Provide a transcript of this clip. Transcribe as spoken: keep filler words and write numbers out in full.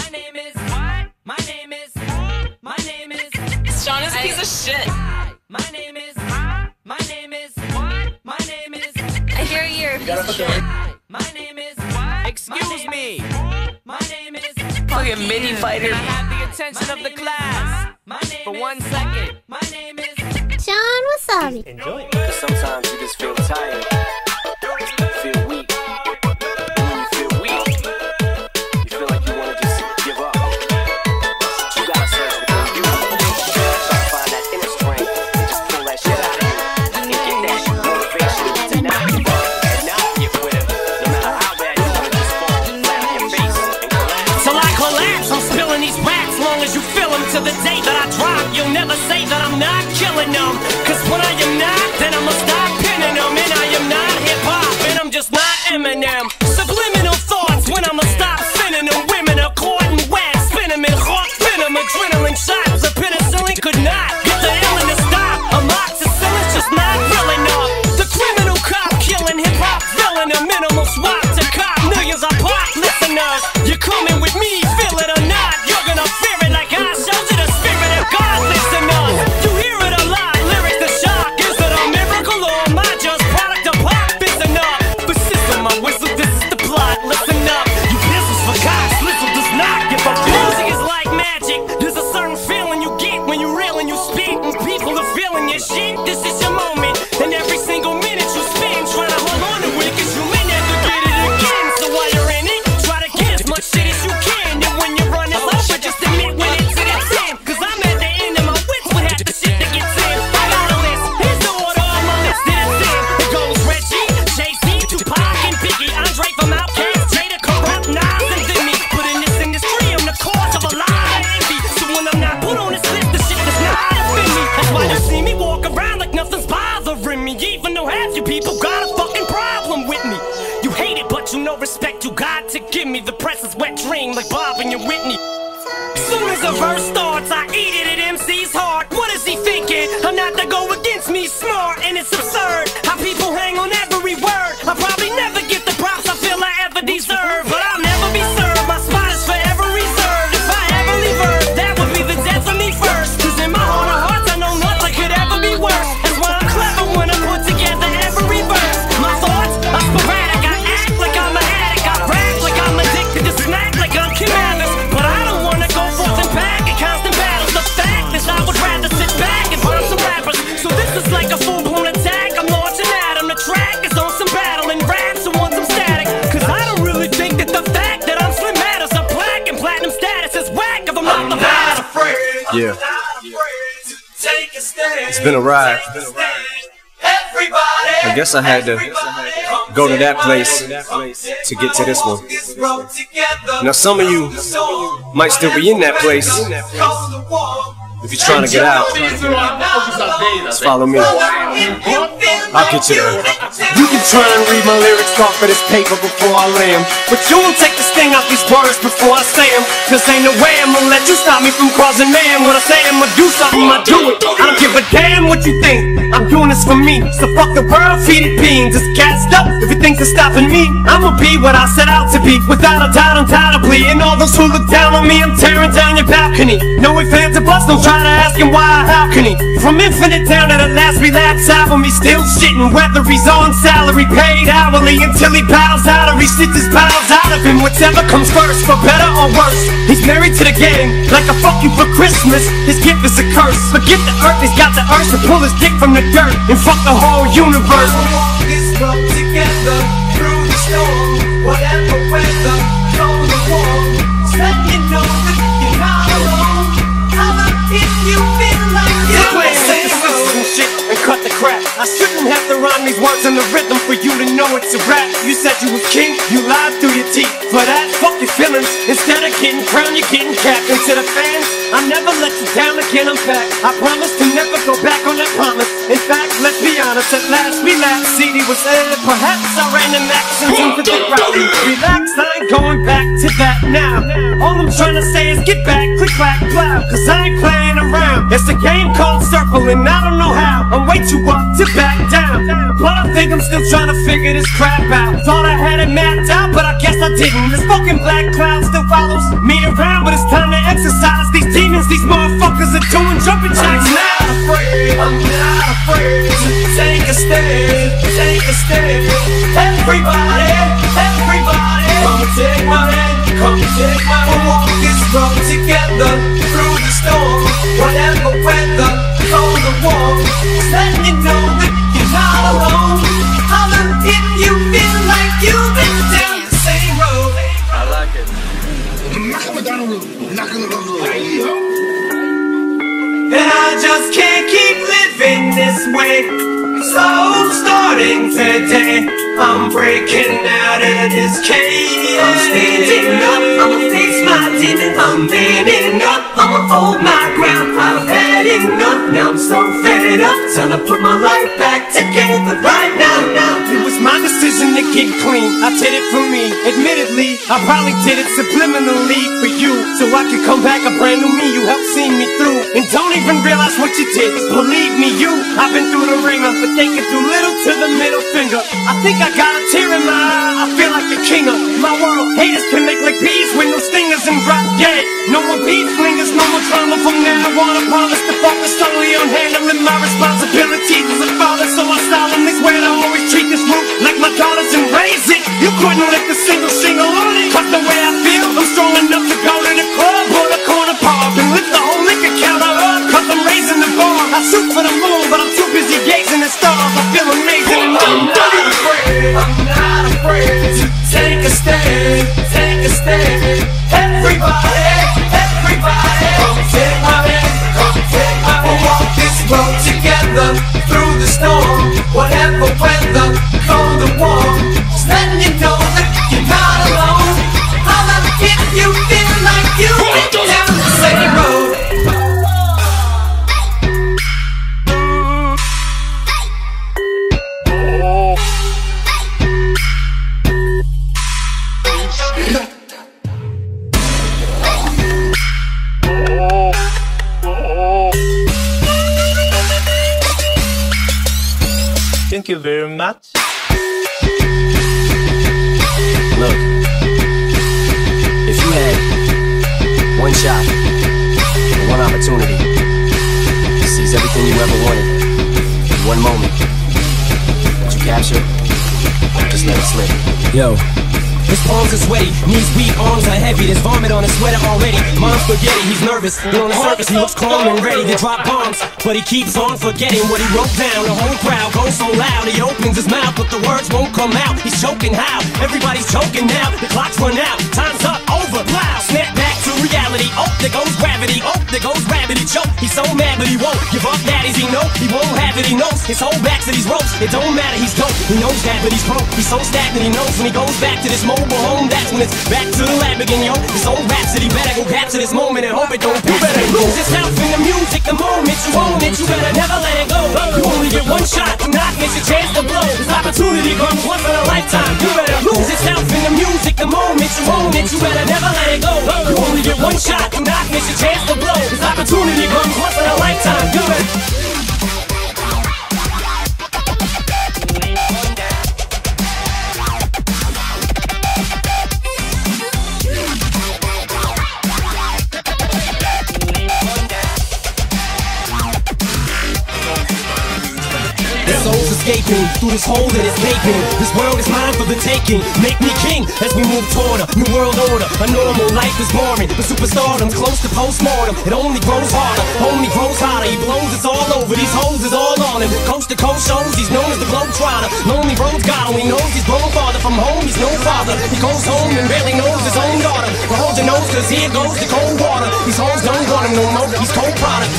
name is what? My name is my name is Shawn is a piece of shit. My name is my name is what? My name is I hear you're a piece of shit. My name is what? Excuse me. My name is Fucking mini fighter. Can I have the attention of the class for one second? My name is Shawn Wasabi. Enjoy it. Cause sometimes you just feel tired. You feel weak. And when you feel weak, you feel like you wanna just give up. You gotta search within you. Try to find that inner strength and just pull that shit out of you. And get that motivation to not give up and not get quit. No matter how bad you wanna just fall flat on your face and collapse. Till I collapse, I'm spilling these wax long as you feel them. To the day that I drop, you'll never say that I'm not killing them. Cause when I am not, then I'ma stop pinning them. And I am not hip-hop, and I'm just not Eminem. Subliminal thoughts when I'ma stop sending them. Women are caught in wax, spin them in hawk, venom, adrenaline shots. The penicillin could not get the illin to stop. Amoxicillin's just not real enough. The criminal cop killing hip-hop villain. A minimal swap to cop millions of pop listeners. You're coming with me, feel it or not. You're gonna fear it like I showed you the spirit of God listeners. You hear it a lot, lyrics to shock. Is it a miracle or am I just product of pop? Listen up, but sizzle my whistle, this is the plot. Listen up, you business for cops. Listen does not give a music is like magic. There's a certain feeling you get when you reel and you speak, and people are feeling your shit. This is your moment, and every single minute you spend trying to hold on to it, cause you may never get it again. So while you're in it, try to get as much shit as you can. And when you run it over, just admit when it's in its end. Cause I'm at the end of my wits with half the shit that gets in. I got a list, here's the order of my list that it's in. It goes Reggie, Jay-Z, Tupac, and Biggie, Andre from Outkast, Jada, Corrupt, Nas, and Demi. But in this industry, I'm the cause of a lot of envy. So when I'm not put on this list, the shit does not offend me. That's why you see me walk around like nothing's bothering me. Even though half you people got a fucking problem with me. You hate it, but you know respect you got to give me. The press is wet dream like Bob and your Whitney. Soon as a verse starts, I eat it at M C's heart. What is he thinking? I'm not to go against me, smart, and it's absurd how people hang on every word. I'll probably never get the props I feel I ever deserve, but I'll never be served. My spot is forever reserved. If I ever leave Earth, that would be the death of me first. Cause in my heart of hearts, I know nothing could ever be worse. That's why I'm clever when I put together every verse. My thoughts are sporadic. I act like I'm an addict. I rap like I'm addicted to smack like I'm Kim Adams. But I don't wanna go forth and back in constant battles. The fact is I would rather sit back and burn some rappers. So this is like a full-blown attack. I'm launching at 'em. The track is on some battle and raps and want some static. Cause I don't really think that the fact that I'm Slim matters. A plaque and platinum status is whack if I'm not the best. Yeah. It's been a ride. I guess I had to go to that place to get to this one. Now some of you might still be in that place. If you're trying to get out, just follow me. I'll get you there. You can try and read my lyrics off of this paper before I lay 'em, but you won't take the sting out these words before I say 'em. Cause ain't no way I'm gonna let you stop me from causing man. When I say I'm gonna do something, I do it. I don't give a damn what you think. I'm doing this for me. So fuck the world, feed it beans. It's gassed up. If you think they're stopping me, I'ma be what I set out to be. Without a doubt, undoubtedly. And all those who look down on me, I'm tearing down your balcony. No ifs, ands, or buts, don't try to ask him why or how can he. From infinite down to the last relapse album, he's still shitting. Whether he's on salary, paid hourly, until he bows out or he shits his bowels out of him. Whichever comes first, for better or worse. He's married to the game, like a fuck you for Christmas. His gift is a curse. Forget the earth, he's got the urge to pull his dick from the dirt and fuck the whole universe. this road together through the storm, whatever weather, cold or warm. Just let you know that you're not alone. How about if you feel like you're Shit and cut the crap. I shouldn't have to rhyme these words in the rhythm for you to know it's a rap. You said you was king, you lied through your teeth. For that, fuck your feelings. Instead of getting crowned, you're getting capped. And to the fans, I never let you down again, I'm back. I promise to never go back on that promise. In fact, let's be honest, at last we laughed. C D was edited, perhaps I ran them accents into the crowd. Relax, I ain't going back to that now. All I'm trying to say is get back, click, clack, clap. Cause I ain't playing around. It's a game called Circle and I don't know how. I'm way too up to back down. But I think I'm still trying to figure this crap out. Thought I had it mapped out, but I guess I didn't. This fucking black cloud still follows me around, but it's time to exercise these demons. These motherfuckers are doing jumping jacks now. I'm not afraid, I'm not afraid to take a stand, take a stand. Everybody, everybody, come take my hand, come take my hand. We'll walk this road together through the storm, whatever weather, cold or warm. Just letting you know that you're not alone. Holler if you feel like you've been down the same road. I like it. And I just can't keep living this way. So starting today, I'm breaking out of this cage. I'm standing up, I'ma face my demons. I'm manning up, I'ma hold my ground. I've had enough, now I'm so fed up. Time to put my life back together right now, now. It was my decision to get clean. I did it for me. Admittedly, I probably did it subliminally for you, so I could come back a brand new me. You helped see me through, and don't even realize what you did. Believe me, you, I've been through the ringer, but they can do little to the middle finger. I think I got a tear in my eye. I feel like the king of my world. Haters can make like bees with no stingers and drop dead. No more beef flingers, no more drama from now on. I promise to focus solely on handling my responsibilities as a father, so I solemnly swear to always treat this roof like my daughters and raise it. You couldn't lift a single shingle on it. Cause the way I feel, I'm strong enough to go to the club or the corner pub and lift the whole liquor counter up. Cause I'm raising the bar. I shoot for the moon, but I'm too busy gazing at stars. I feel amazing. I'm not afraid, I'm not afraid to take a stand, take a stand. Everybody, everybody, come take my hand, come take my hand. We'll walk this road together through the storm, whatever weather, cold or warm. Just letting you know that you're not alone. Holler if you feel like you've been down the same road. Thank you very much. Look, if you had one shot, one opportunity to seize everything you ever wanted in one moment, would you capture or just let it slip? Yo. His palms are sweaty, knees weak, arms are heavy. There's vomit on his sweater already. Mom's spaghetti, he's nervous, but on the surface he looks calm and ready to drop bombs. But he keeps on forgetting what he wrote down. The whole crowd goes so loud, he opens his mouth, but the words won't come out. He's choking how? Everybody's choking now. The clock's run out, time's up, over, plow. Snap back to reality. Oh, there goes gravity. Oh, there goes gravity. Choke. He's so mad, but he won't give up. That is, he know he won't have it. He knows his whole back to these ropes. It don't matter, he's dope. He knows that, but he's broke. He's so stagnant. He knows when he goes back to this mobile home, that's when it's back to the lab again, yo. This old rhapsody better go capture this moment and hope it don't. You better lose yourself in the music. The moment you own it, you better never let it go. You only get one shot, do not miss your chance to blow. This opportunity comes once in a lifetime. You better lose yourself in the music. The moment you own it, you better never let it go. You only get one shot, do not miss your chance to blow. This opportunity comes once in a lifetime. You better. Souls escaping through this hole that is gaping. This world is mine for the taking. Make me king as we move toward a new world order. A normal life is boring, but superstardom's close to postmortem. It only grows harder, only grows hotter. He blows, it's all over. These hoes is all on him. Coast to coast shows, he's known as the globetrotter. Lonely roads got him. He knows he's grown farther from home. He's no father. He goes home and barely knows his own daughter. But hold your nose, cause here goes the cold water. These hoes don't want him no more. He's cold product.